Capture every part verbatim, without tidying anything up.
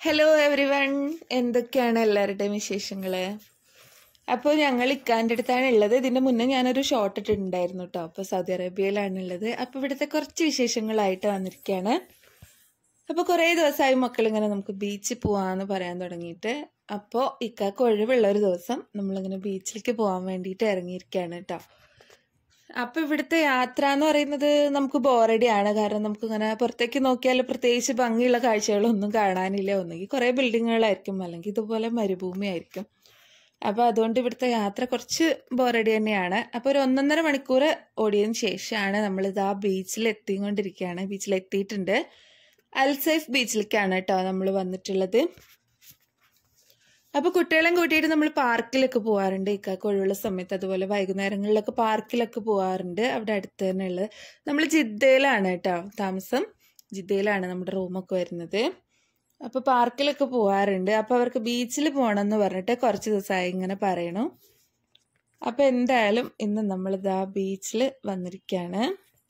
Hello every one, എന്തൊക്കെയാണ് എല്ലാവരുടെയും വിശേഷങ്ങൾ? അപ്പോൾ ഞങ്ങൾ ഇക്കാൻ്റെ അടുത്താണ് ഉള്ളത്. ഇതിൻ്റെ മുന്നേ ഞാനൊരു ഷോർട്ട് ഇട്ടിട്ടുണ്ടായിരുന്നു കേട്ടോ. അപ്പോൾ സൗദി അറേബ്യയിലാണുള്ളത്. അപ്പോൾ ഇവിടുത്തെ കുറച്ച് വിശേഷങ്ങളായിട്ട് വന്നിരിക്കുകയാണ്. അപ്പോൾ കുറേ ദിവസമായി മക്കളിങ്ങനെ നമുക്ക് ബീച്ചിൽ പോകാമെന്ന് പറയാൻ തുടങ്ങിയിട്ട്. അപ്പോൾ ഇക്കാക്ക് ഒഴിവുള്ള ഒരു ദിവസം നമ്മളിങ്ങനെ ബീച്ചിലേക്ക് പോകാൻ വേണ്ടിയിട്ട് ഇറങ്ങിയിരിക്കുകയാണ് കേട്ടോ. അപ്പോൾ ഇവിടുത്തെ യാത്ര എന്ന് പറയുന്നത് നമുക്ക് ബോറടിയാണ്. കാരണം നമുക്കിങ്ങനെ പുറത്തേക്ക് നോക്കിയാൽ പ്രത്യേകിച്ച് ഭംഗിയുള്ള കാഴ്ചകളൊന്നും കാണാനില്ല. ഒന്നുകിൽ കുറേ ബിൽഡിങ്ങുകളായിരിക്കും, അല്ലെങ്കിൽ ഇതുപോലെ മരുഭൂമി ആയിരിക്കും. അപ്പോൾ അതുകൊണ്ട് ഇവിടുത്തെ യാത്ര കുറച്ച് ബോറടി തന്നെയാണ്. അപ്പോൾ ഒരു ഒന്നൊന്നര മണിക്കൂർ ഓടിയതിന് ശേഷമാണ് നമ്മളിത് ആ ബീച്ചിൽ എത്തിക്കൊണ്ടിരിക്കുകയാണ്. ബീച്ചിലെത്തിയിട്ടുണ്ട്. അൽസൈഫ് ബീച്ചിലേക്കാണ് കേട്ടോ നമ്മൾ വന്നിട്ടുള്ളത്. അപ്പോൾ കുട്ടികളെയും കൂട്ടിയിട്ട് നമ്മൾ പാർക്കിലൊക്കെ പോകാറുണ്ട് ഇക്കാക്ക് ഒഴിവുള്ള സമയത്ത്. അതുപോലെ വൈകുന്നേരങ്ങളിലൊക്കെ പാർക്കിലൊക്കെ പോകാറുണ്ട്. അവിടെ അടുത്ത് തന്നെ ഉള്ളത്. നമ്മൾ ജിദ്ദയിലാണ് കേട്ടോ താമസം. ജിദ്ദയിലാണ് നമ്മുടെ റൂമൊക്കെ വരുന്നത്. അപ്പോൾ പാർക്കിലൊക്കെ പോകാറുണ്ട്. അപ്പോൾ അവർക്ക് ബീച്ചിൽ പോകണം എന്ന് പറഞ്ഞിട്ട് കുറച്ച് ദിവസമായി ഇങ്ങനെ പറയണു. അപ്പോൾ എന്തായാലും ഇന്ന് നമ്മളിതാ ബീച്ചിൽ വന്നിരിക്കുകയാണ്.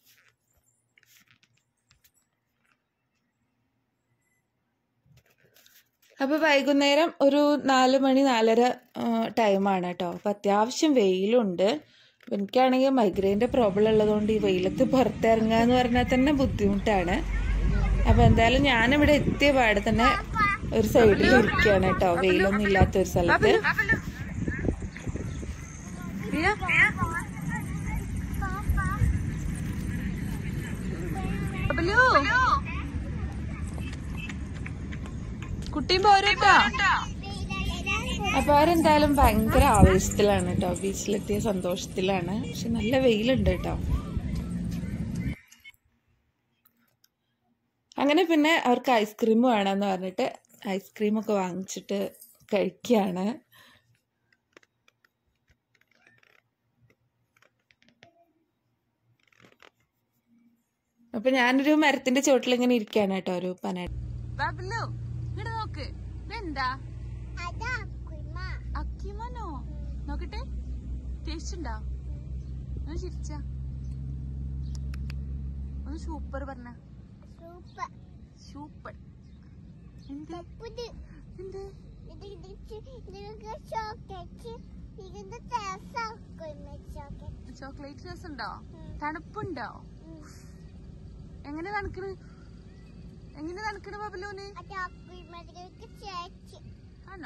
അപ്പോൾ വൈകുന്നേരം ഒരു നാല് മണി നാലര ടൈമാണ് കേട്ടോ. അപ്പോൾ അത്യാവശ്യം വെയിലുണ്ട്. എനിക്കാണെങ്കിൽ മൈഗ്രെയിൻ്റെ പ്രോബ്ലം ഉള്ളതുകൊണ്ട് ഈ വെയിലത്ത് പുറത്തിറങ്ങുക എന്ന് പറഞ്ഞാൽ തന്നെ ബുദ്ധിമുട്ടാണ്. അപ്പോൾ എന്തായാലും ഞാനിവിടെ എത്തിയ പാടെ തന്നെ ഒരു സൈഡിൽ ഇരിക്കുകയാണ് കേട്ടോ, വെയിലൊന്നും ഇല്ലാത്തൊരു സ്ഥലത്ത്. കുട്ടിയും പോരട്ടോ. അപ്പൊ അവരെന്തായാലും ഭയങ്കര ആവേശത്തിലാണ് കേട്ടോ, ബീച്ചിലെത്തിയ സന്തോഷത്തിലാണ്. പക്ഷെ നല്ല വെയിലുണ്ട് കേട്ടോ. അങ്ങനെ പിന്നെ അവർക്ക് ഐസ്ക്രീം വേണമെന്ന് പറഞ്ഞിട്ട് ഐസ്ക്രീമൊക്കെ വാങ്ങിച്ചിട്ട് കഴിക്കുകയാണ്. അപ്പൊ ഞാനൊരു മരത്തിന്റെ ചോട്ടിൽ ഇങ്ങനെ ഇരിക്കുകയാണ് കേട്ടോ, ഒരു പന. എന്താ അക്കിമനോ നോക്കട്ടെ, ടേസ്റ്റ് ഉണ്ടോ? ഒന്ന് ചിരിച്ച ഒന്ന് സൂപ്പർ പറഞ്ഞ. സൂപ്പർ ചോക്ലേറ്റ് രസം ഉണ്ടോ? തണുപ്പുണ്ടോ? എങ്ങനെ തണുക്കണ്? എങ്ങനെ തണുക്കണ ബബലൂന്? ആണോ?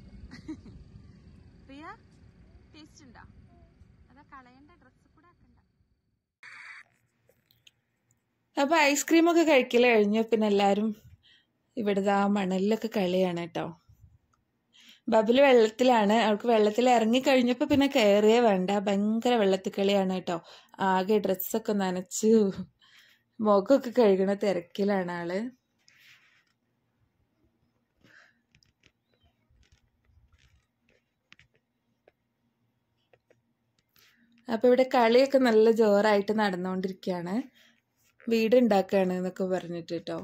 പ്രിയ, ടേസ്റ്റ് ഉണ്ടോ? അതാ കളയണ്ട, ഡ്രസ് കൂടെ ആക്കണ്ട. അപ്പൊ ഐസ്ക്രീം ഒക്കെ കഴിക്കല് കഴിഞ്ഞു. പിന്നെ എല്ലാരും ഇവിടുത്തെ ആ മണലിലൊക്കെ കളിയാണ് കേട്ടോ. ബബില് വെള്ളത്തിലാണ്. അവൾക്ക് വെള്ളത്തിൽ ഇറങ്ങി കഴിഞ്ഞപ്പോ പിന്നെ കയറിയേ വേണ്ട, ഭയങ്കര വെള്ളത്തിൽ കളിയാണ് കേട്ടോ. ആകെ ഡ്രസ്സൊക്കെ നനച്ചു, മുഖമൊക്കെ കഴുകണ തിരക്കിലാണ് ആള്. അപ്പൊ ഇവിടെ കളിയൊക്കെ നല്ല ജോറായിട്ട് നടന്നുകൊണ്ടിരിക്കുകയാണ്. വീട് ഉണ്ടാക്കുകയാണ് എന്നൊക്കെ പറഞ്ഞിട്ട് കേട്ടോ.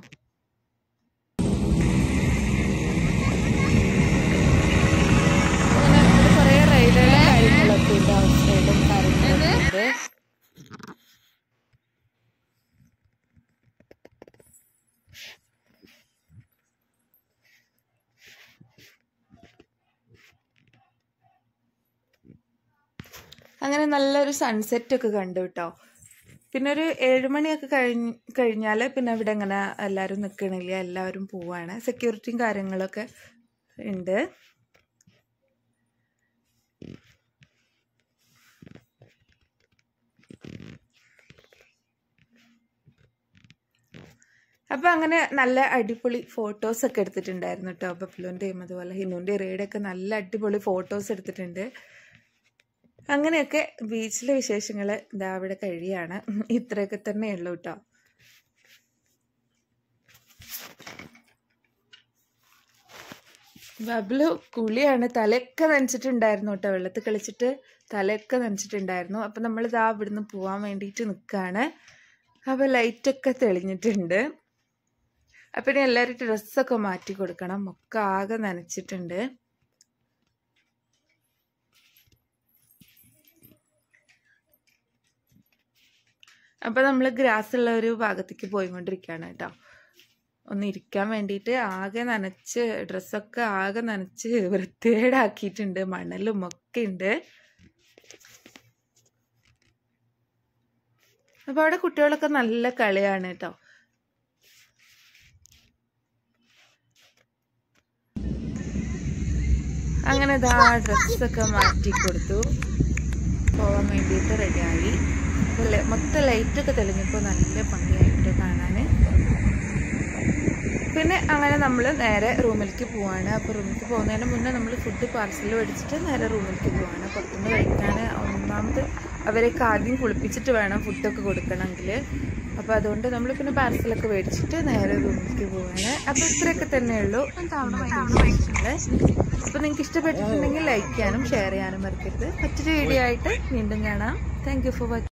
അങ്ങനെ കുറെ റൈഡുകളും കാര്യങ്ങളൊക്കെ ഉണ്ട്, ഹൗസ് റൈഡും കാര്യങ്ങളൊക്കെ ഉണ്ട്. അങ്ങനെ നല്ലൊരു സൺസെറ്റ് ഒക്കെ കണ്ടു കേട്ടോ. പിന്നെ ഒരു ഏഴുമണിയൊക്കെ കഴിഞ്ഞ് കഴിഞ്ഞാൽ പിന്നെ ഇവിടെ ഇങ്ങനെ എല്ലാവരും നിൽക്കണില്ല, എല്ലാവരും പോവാണ്. സെക്യൂരിറ്റിയും കാര്യങ്ങളൊക്കെ ഉണ്ട്. അപ്പൊ അങ്ങനെ നല്ല അടിപൊളി ഫോട്ടോസ് ഒക്കെ എടുത്തിട്ടുണ്ടായിരുന്നു കേട്ടോ. ബബ്ലുവിൻ്റെയും അതുപോലെ ഹിനുവിൻ്റെ റേഡൊക്കെ നല്ല അടിപൊളി ഫോട്ടോസ് എടുത്തിട്ടുണ്ട്. അങ്ങനെയൊക്കെ ബീച്ചിലെ വിശേഷങ്ങൾ ഇതാ അവിടെ കഴിയാണ്. ഇത്രയൊക്കെ തന്നെ ഉള്ളൂ കേട്ടോ. ബബ്ലു കുളിയാണ്, തലയൊക്കെ നനച്ചിട്ടുണ്ടായിരുന്നു കേട്ടോ. വെള്ളത്തിൽ കളിച്ചിട്ട് തലയൊക്കെ നനച്ചിട്ടുണ്ടായിരുന്നു. അപ്പം നമ്മളിതാ ഇവിടുന്ന് പോകാൻ വേണ്ടിയിട്ട് നിൽക്കുകയാണ്. അപ്പോൾ ലൈറ്റൊക്കെ തെളിഞ്ഞിട്ടുണ്ട്. അപ്പം ഇനി എല്ലാവരും ഡ്രസ്സൊക്കെ മാറ്റി കൊടുക്കണം, ഒക്കെ ആകെ നനച്ചിട്ടുണ്ട്. അപ്പം നമ്മൾ ഗ്രാസ് ഉള്ള ഒരു ഭാഗത്തേക്ക് പോയിക്കൊണ്ടിരിക്കുകയാണ് കേട്ടോ. ഒന്ന് ഇരിക്കാൻ വേണ്ടിയിട്ട് ആകെ നനച്ച് ഡ്രസ്സൊക്കെ ആകെ നനച്ച് വൃത്തികേടാക്കിയിട്ടുണ്ട്. മണലും ഒക്കെ ഉണ്ട്. അപ്പോൾ അവിടെ കുട്ടികളൊക്കെ നല്ല കളിയാണ് കേട്ടോ. അങ്ങനെ ഇതാ ഡ്രസ്സൊക്കെ മാറ്റി കൊടുത്തു, പോവാൻ വേണ്ടിയിട്ട് റെഡിയായി. മൊത്തം ലൈറ്റൊക്കെ തെളിഞ്ഞപ്പോൾ നല്ല ഭംഗിയായിട്ട് കാണാൻ. പിന്നെ അങ്ങനെ നമ്മൾ നേരെ റൂമിലേക്ക് പോവാണ്. അപ്പോൾ റൂമിലേക്ക് പോകുന്നതിന് മുന്നേ നമ്മൾ ഫുഡ് പാർസൽ മേടിച്ചിട്ട് നേരെ റൂമിലേക്ക് പോവാണ്. പുറത്തുനിന്ന് കഴിക്കാൻ ഒന്നാമത് അവരൊക്കെ ആദ്യം കുളിപ്പിച്ചിട്ട് വേണം ഫുഡൊക്കെ കൊടുക്കണമെങ്കിൽ. അപ്പോൾ അതുകൊണ്ട് നമ്മൾ പിന്നെ പാർസലൊക്കെ മേടിച്ചിട്ട് നേരെ റൂമിലേക്ക് പോവാണ്. അപ്പോൾ ഇത്രയൊക്കെ തന്നെയുള്ളൂ. അപ്പോൾ നിങ്ങൾക്ക് ഇഷ്ടപ്പെട്ടിട്ടുണ്ടെങ്കിൽ ലൈക്ക് ചെയ്യാനും ഷെയർ ചെയ്യാനും മറക്കരുത്. മറ്റൊരു വീഡിയോ ആയിട്ട് വീണ്ടും കാണാം. Thank you for watching.